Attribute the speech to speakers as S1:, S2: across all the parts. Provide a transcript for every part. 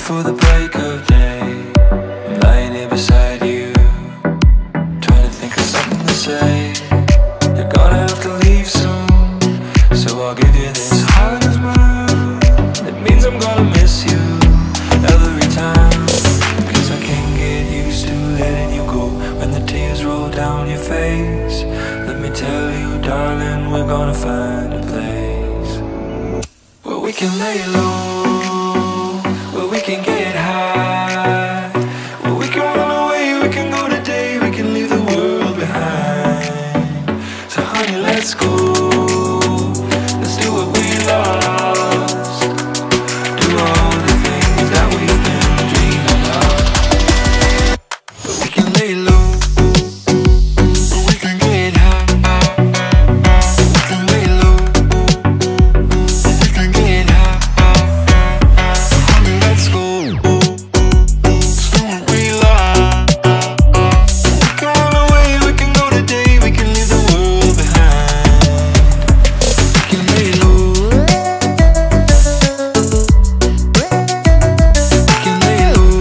S1: before the break of day, I'm lying here beside you, trying to think of something to say. You're gonna have to leave soon, so I'll give you this heart of mine. It means I'm gonna miss you every time, 'cause I can't get used to letting you go when the tears roll down your face. Let me tell you, darling, we're gonna find a place where we can lay low, where we can get high, where we can run away, we can go today, we can leave the world behind. So honey, let's go, let's do what we lost, do all the things that we've been dreaming of. But we can lay low, where we can get high, we can lay low, where we can get high. Honey, let's go, let's do what we lost. We can run away, we can go today, we can leave the world behind. We can lay low, we can lay low.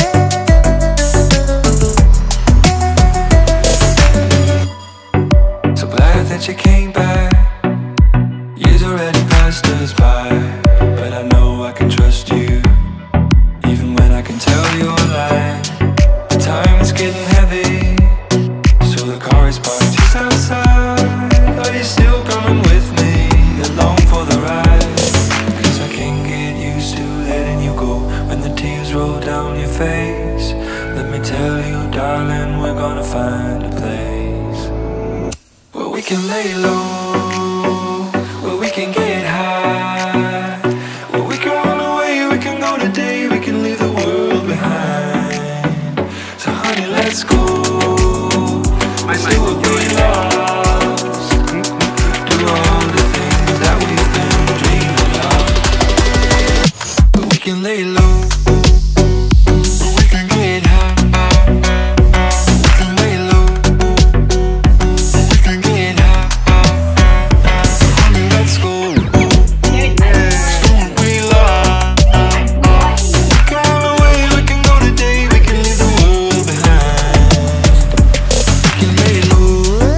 S1: So glad that you came back. Years already passed us by, but I know I can trust you, even when I can tell you're lying. The time is getting heavy, so the car is parked just outside. Are you still coming with me, along for the ride? 'Cause I can't get used to letting you go when the tears roll down your face. Let me tell you, darling, we're gonna find a place where we can lay low, where we can get high, where we can run away, we can go today, we can leave the world behind. So honey, let's go, let's do what we lost, do all the things that we've been dreaming of. But we can lay low, where we can get high, we can lay low, where we can get high. Honey, let's go, let's do what we lost. We can run away, we can go today, we can leave the world behind. We can lay low,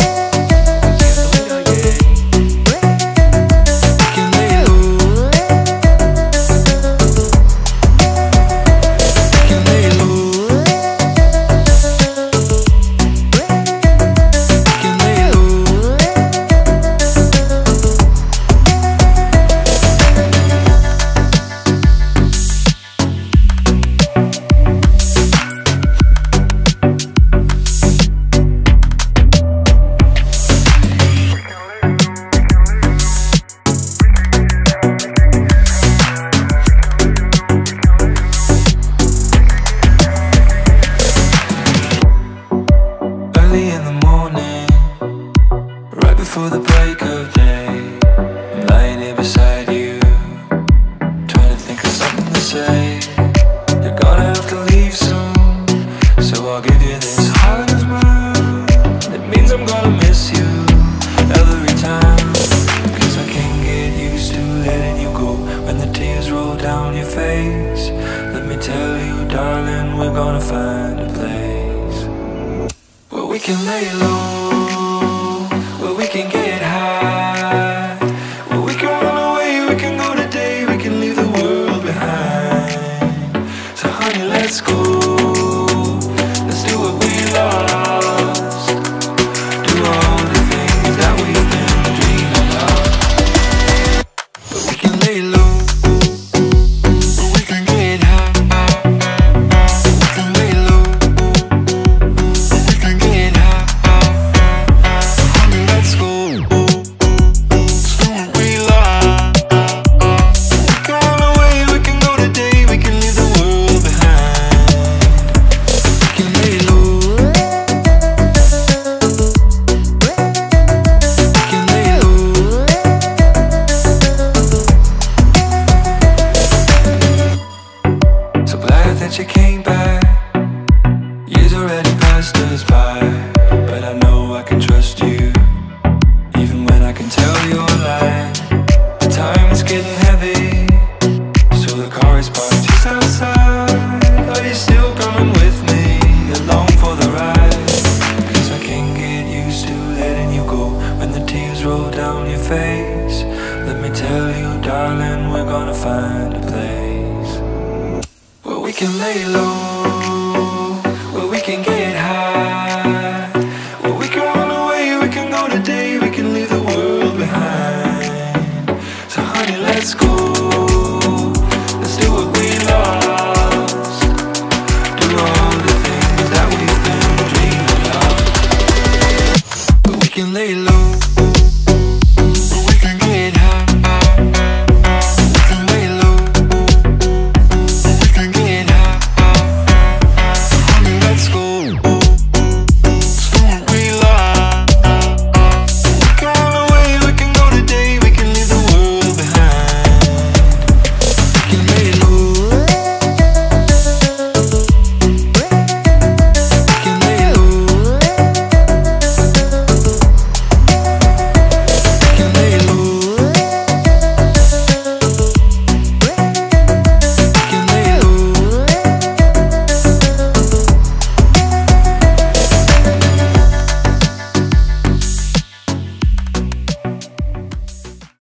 S1: we can lay low, we can lay low, we can lay low. Early in the morning, right before the break of day, I'm lying here beside you, trying to think of something to say. You're gonna have to leave soon, so I'll give you this heart of mine. It means I'm gonna miss you every time, 'cause I can't get used to letting you go when the tears roll down your face. Let me tell you, darling, we're gonna find a place where we can lay low, where we can get high, where we can run away, we can go today, we can leave the world behind. So honey, let's go, let's do what we lost, do all the things that we've been dreaming of. But we can lay low, where we can get high, we can lay low, where we can get high. Honey, let's go, let's do what we lost. We can run away, we can go today, we can leave the world behind. We can lay low, we can lay low. So glad that you came back. Years already passed us by, but I know I can trust you, even when I can tell you're lying. The time is getting heavy, so the car is parked just outside. on your face. Let me tell you, darling, we're gonna find a place where we can lay low.